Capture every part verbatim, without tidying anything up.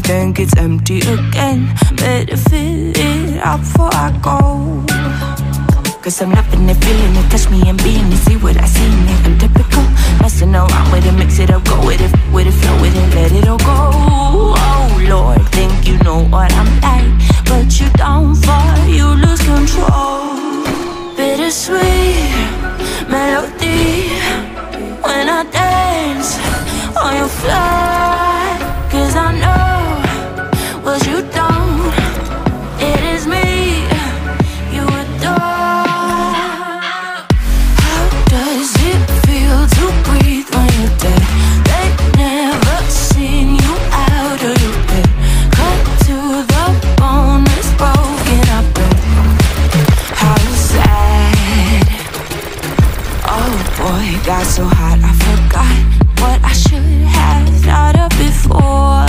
think it's empty again. Better fill it up before I go. Cause I'm loving it, feeling it, touch me and being it. See what I see in it, I'm typical. Messing around with it, mix it up, go with it, with it, flow with it, let it all go. Oh Lord, think you know what I'm like, but you don't fall, you lose control. Bittersweet melody when I dance on your fly. Cause I know what you don't, it is me you adore. How does it feel to breathe when you're dead? They never seen you out of your bed. Cut to the bone, it's broken up. How sad. Oh boy, got so hot I forgot what I should have thought of before.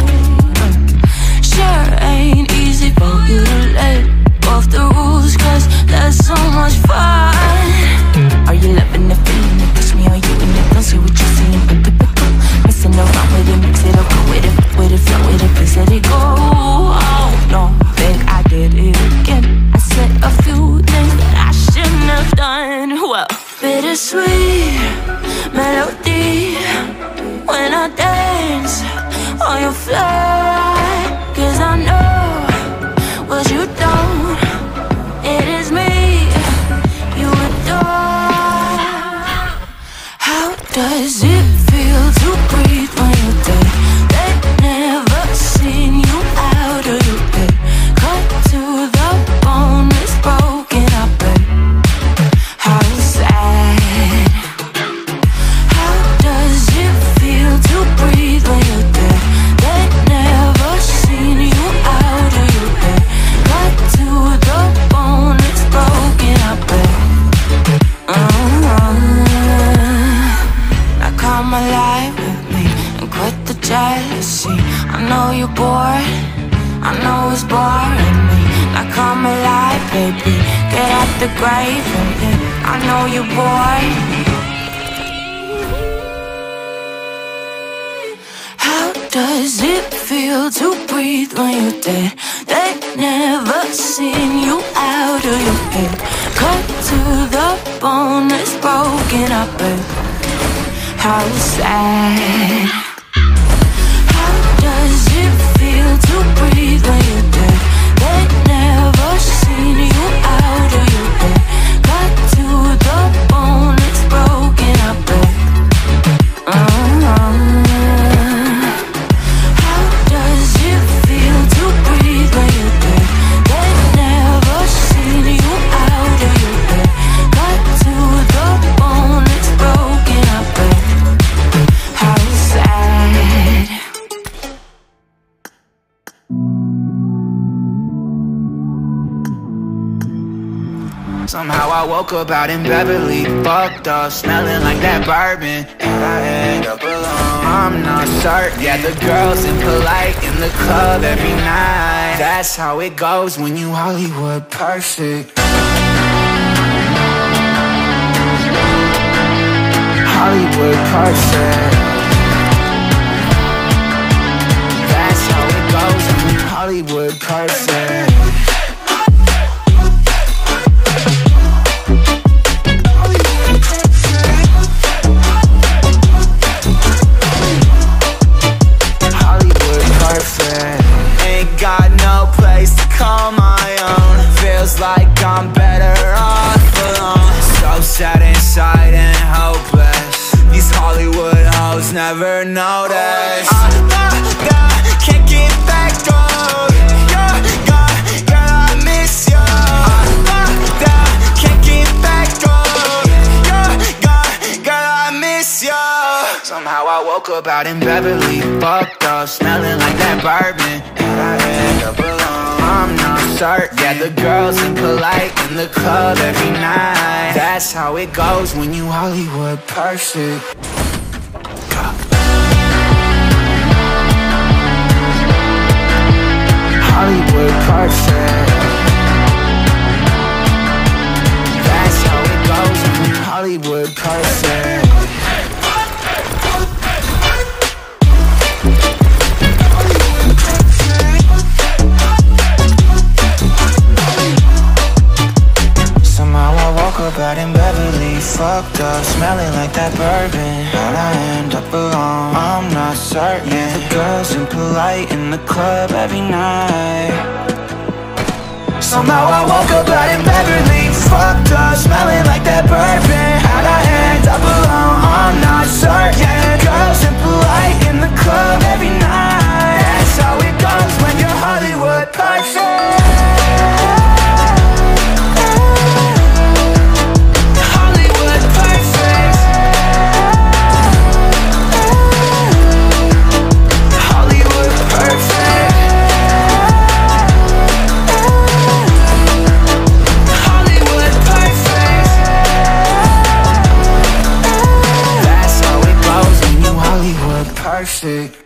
Sure ain't easy for you to let go of the rules, cause there's so much fun. Are you loving the feeling it? Touch me, are you in it? Don't see what you're seeing, but typical. Messing around with it, mix it up, go with it, with it, flow with it, please let it go. Oh no, think I did it again. I said a few things that I shouldn't have done. Well, bittersweet melody when I dance on your fly. Cause I know what you don't, it is me you adore. How does it feel to breathe when you're dead? They never seen you out of your bed. Cut to the bone, it's broken up. How sad. How does it feel to breathe when you're dead? They never seen you out of your bed. Cut to the bone, it's broken up. uh-huh. Now come alive with me and quit the jealousy. I know you're bored, I know it's boring me. Now come alive, baby, get out the grave and live. I know you're bored. How does it feel to breathe when you're dead? They never seen you out of your head. Cut to the bone, it's broken up. How sad. How does it feel to breathe when you're dead? They never seen you out of your head. Cut to the bone, it's broken up. uh-huh. How does it feel to breathe when you're dead? They never seen you out of your head. Cut to the bone, it's broken up. How sad. Somehow I woke up out in Beverly, fucked up, smelling like that bourbon, and I end up alone. I'm not certain. Yeah, the girls impolite in the club every night. That's how it goes when you Hollywood perfect. Hollywood perfect. That's how it goes when you Hollywood perfect. Ain't got no place to call my own. Feels like I'm better off alone. So sad inside and hopeless. These Hollywood hoes never notice. I, I, I can't get back on. You're gone, girl, I miss you. I, I, I can't get back on. You're gone, girl, I miss you. Somehow I woke up out in Beverly, fucked up, smelling like that bourbon, and I end up alone. I'm not certain. Yeah, the girls impolite in the club every night. That's how it goes when you Hollywood perfect. Hollywood perfect. That's how it goes when you Hollywood perfect. certain the girls impolite in the club every night. Somehow I woke up out in Beverly, fucked up, smelling like that bourbon. How'd I end up alone? I'm not certain. Girls impolite in the club every night. That's how it goes when you're Hollywood perfect. Perfect.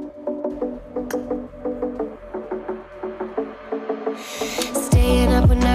Staying up when I